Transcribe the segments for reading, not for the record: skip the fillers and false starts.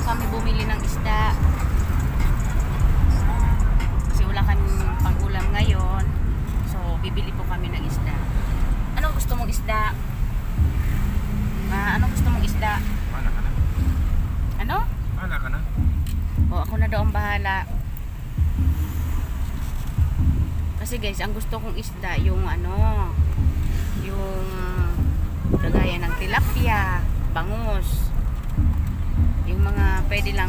kami bumili ng isda. Kasi wala kaming pang-ulam ngayon. So, bibili po kami ng isda. Anong gusto mong isda? Anong gusto mong isda? Bahala ka na. Ano? Bahala ka na. O, ako na daw ang bahala. Kasi guys, ang gusto kong isda, yung yung kagaya ng tilapia, bangus. Yung mga pwede lang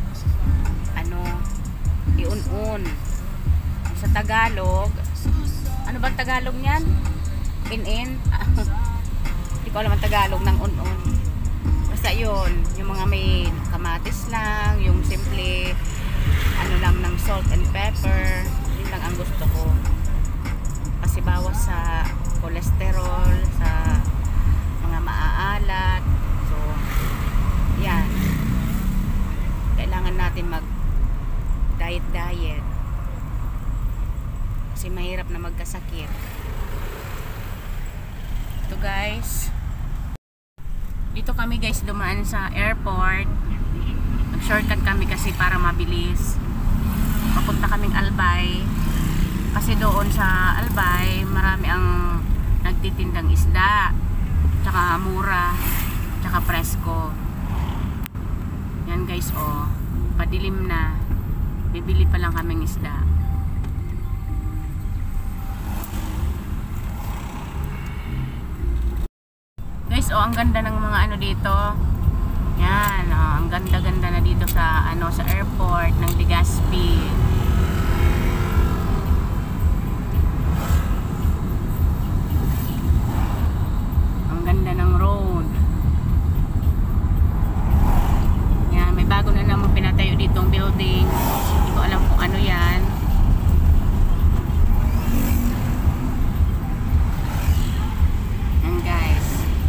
iun-un. Sa Tagalog, ano bang Tagalog niyan? In-in? Hindi ko alam ang Tagalog ng un-un. Basta yun, yung mga may kamatis lang, yung simple lang ng salt and pepper. Yun lang ang gusto ko. Kasi bawas sa cholesterol, sa mga maaalat. So, yan. Kailangan natin mag-diet. Kasi mahirap na magkasakit. Ito guys. Dito kami guys dumaan sa airport. Nag-shortcut kami kasi para mabilis. Papunta kaming Albay. Kasi doon sa Albay, marami ang nagtitindang isda. Tsaka mura. Tsaka presko. Yan guys, oh. Padilim na. Bibili pa lang kaming isda. Guys, oh, ang ganda ng mga dito. Yan, oh, ang ganda-ganda na dito sa sa airport ng Legazpi. Ang ganda ng road. Yan, may bago na naman pinatayo dito ang building. Hindi ko alam kung ano yan. Yan guys.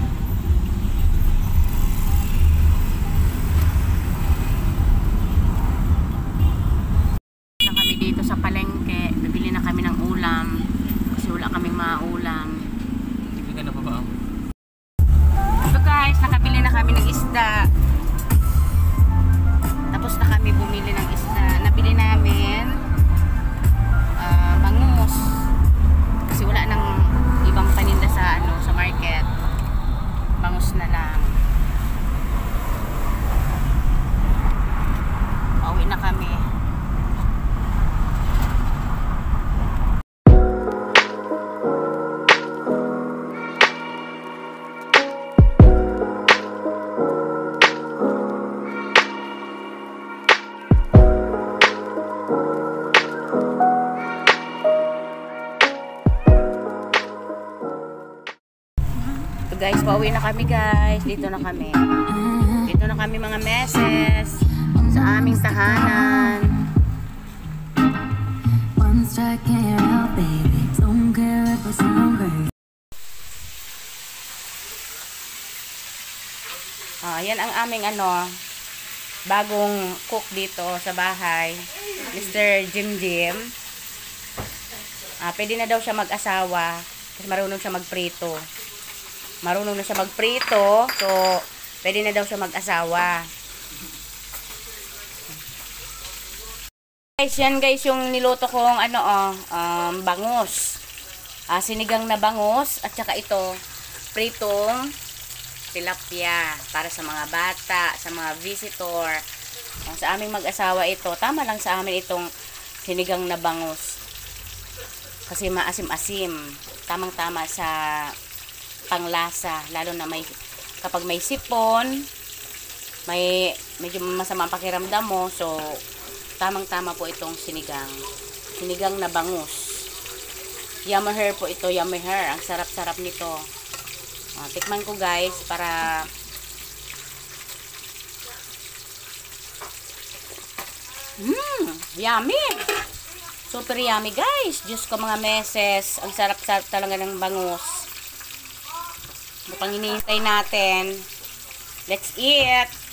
Sa palengke, bibili na kami ng ulam kasi wala kaming maulam. Hindi na pa ba? So guys, nakabili na kami ng isda. Tapos na kami bumili ng isda. Nabili namin bangus. Kasi wala nang ibang paninda sa sa market. Bangus na lang. Pauwi na kami. Guys, pauwi na kami guys. Dito na kami. Dito na kami mga meses sa aming tahanan. Yan ang aming bagong cook dito sa bahay. Mr. Jim Jim. Pwede na daw siya mag-asawa kasi marunong siya magprito. Marunong na siya magprito, so pwede na daw siya mag-asawa. Guys, yan guys yung niluto kong bangus. Sinigang na bangus at saka ito pritong tilapia para sa mga bata, sa mga visitor. Sa aming mag-asawa ito, tama lang sa amin itong sinigang na bangus. Kasi maasim-asim. Tamang-tama sa panglasa, lalo na kapag may sipon, medyo masama ang pakiramdam mo, so tamang-tama po itong sinigang na bangus. Yummy hair po ito, yummy hair. Ang sarap-sarap nito. Tikman ko guys para yummy. Super yummy guys. Diyos ko mga meses, ang sarap-sarap talaga ng bangus. Mukhang hinihintay natin. Let's eat!